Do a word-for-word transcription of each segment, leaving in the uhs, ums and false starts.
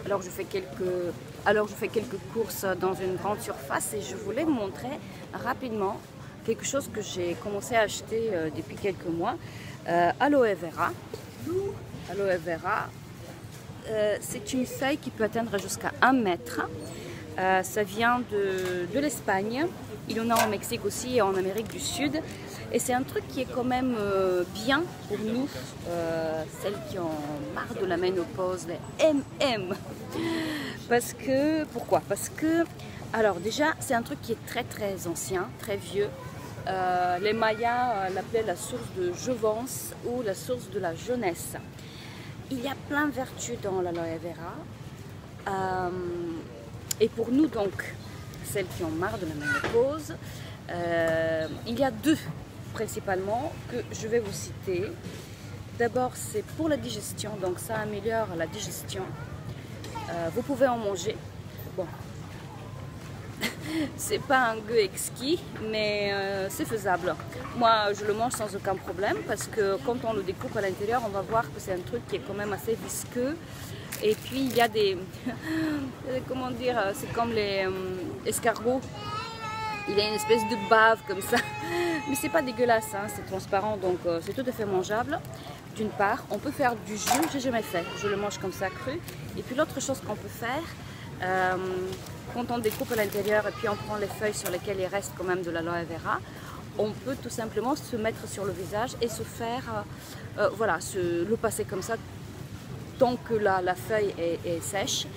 Alors je fais quelques, alors je fais quelques courses dans une grande surface et je voulais vous montrer rapidement quelque chose que j'ai commencé à acheter euh, depuis quelques mois. Euh, aloe vera. Aloe vera, euh, c'est une feuille qui peut atteindre jusqu'à un mètre. Euh, ça vient de, de l'Espagne. Il y en a au Mexique aussi et en Amérique du Sud. Et c'est un truc qui est quand même euh, bien pour nous, euh, celles qui ont marre de la ménopause, les M M. Parce que, pourquoi? Parce que, alors déjà, c'est un truc qui est très très ancien, très vieux. Euh, les Mayas euh, l'appelaient la source de jouvence ou la source de la jeunesse. Il y a plein de vertus dans l'aloe vera. Euh, et pour nous donc, celles qui ont marre de la ménopause, euh, il y a deux principalement que je vais vous citer. D'abord, c'est pour la digestion, donc ça améliore la digestion. Euh, vous pouvez en manger. Bon, c'est pas un goût exquis, mais euh, c'est faisable. Moi, je le mange sans aucun problème parce que quand on le découpe à l'intérieur, on va voir que c'est un truc qui est quand même assez visqueux. Et puis il y a des, comment dire, c'est comme les euh, escargots. Il y a une espèce de bave comme ça, mais c'est pas dégueulasse, hein, c'est transparent, donc euh, c'est tout à fait mangeable. D'une part, on peut faire du jus, j'ai jamais fait, je le mange comme ça cru. Et puis l'autre chose qu'on peut faire, euh, quand on découpe à l'intérieur et puis on prend les feuilles sur lesquelles il reste quand même de l'aloe vera, on peut tout simplement se mettre sur le visage et se faire, euh, euh, voilà, se, le passer comme ça tant que la, la feuille est, est sèche.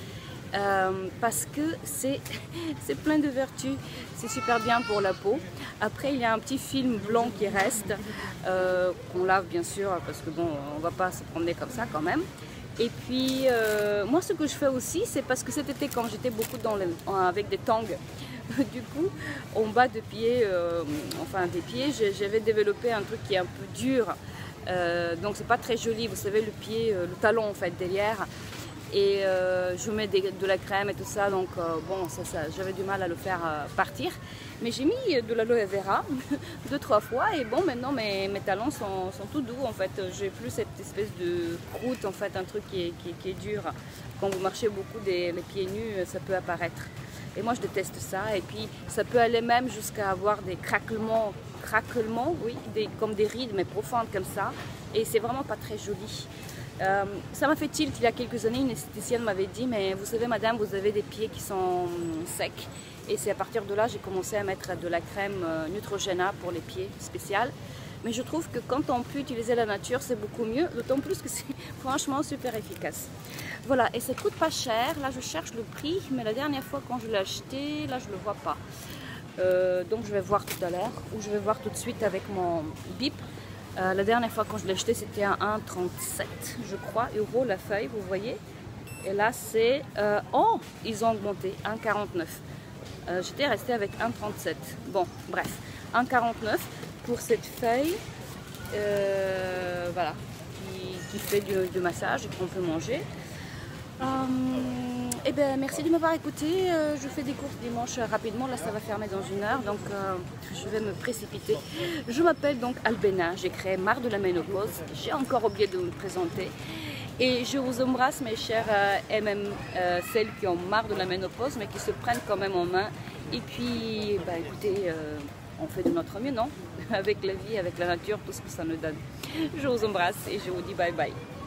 Euh, parce que c'est plein de vertus, c'est super bien pour la peau. Après il y a un petit film blanc qui reste, euh, qu'on lave bien sûr parce que bon, on va pas se promener comme ça quand même. Et puis euh, moi ce que je fais aussi, c'est parce que cet été quand j'étais beaucoup dans les, avec des tongs, du coup en bas de pied, euh, enfin des pieds, j'avais développé un truc qui est un peu dur, euh, donc c'est pas très joli, vous savez le pied, le talon en fait derrière. Et euh, je mets des, de la crème et tout ça, donc euh, bon, ça, ça, j'avais du mal à le faire euh, partir. Mais j'ai mis de l'aloe vera deux, trois fois et bon, maintenant mes, mes talons sont, sont tout doux en fait. J'ai plus cette espèce de croûte en fait, un truc qui est, qui, qui est dur. Quand vous marchez beaucoup des, les pieds nus, ça peut apparaître. Et moi je déteste ça. Et puis ça peut aller même jusqu'à avoir des craquements, craquements, oui, des, comme des rides mais profondes comme ça. Et c'est vraiment pas très joli. Euh, ça m'a fait tilt il y a quelques années, une esthéticienne m'avait dit mais vous savez madame, vous avez des pieds qui sont secs, et c'est à partir de là j'ai commencé à mettre de la crème Neutrogena pour les pieds spéciale. Mais je trouve que quand on peut utiliser la nature c'est beaucoup mieux, d'autant plus que c'est franchement super efficace. Voilà, et ça coûte pas cher, là je cherche le prix, mais la dernière fois quand je l'ai acheté, là je le vois pas. Euh, donc je vais voir tout à l'heure, ou je vais voir tout de suite avec mon bip. Euh, la dernière fois quand je l'ai acheté c'était à un virgule trente-sept je crois euros la feuille, vous voyez. Et là c'est euh, oh, ils ont augmenté un virgule quarante-neuf. euh, j'étais restée avec un virgule trente-sept. Bon bref, un virgule quarante-neuf pour cette feuille, euh, voilà, qui, qui fait du, du massage et qu'on peut manger. Euh, et ben merci de m'avoir écouté. Euh, je fais des courses dimanche rapidement, là ça va fermer dans une heure, donc euh, je vais me précipiter. Je m'appelle donc Albena, j'ai créé Marre de la ménopause, j'ai encore oublié de me présenter. Et je vous embrasse mes chers euh, M M, euh, celles qui ont marre de la ménopause mais qui se prennent quand même en main. Et puis bah, écoutez, euh, on fait de notre mieux, non? Avec la vie, avec la nature, tout ce que ça nous donne. Je vous embrasse et je vous dis bye bye.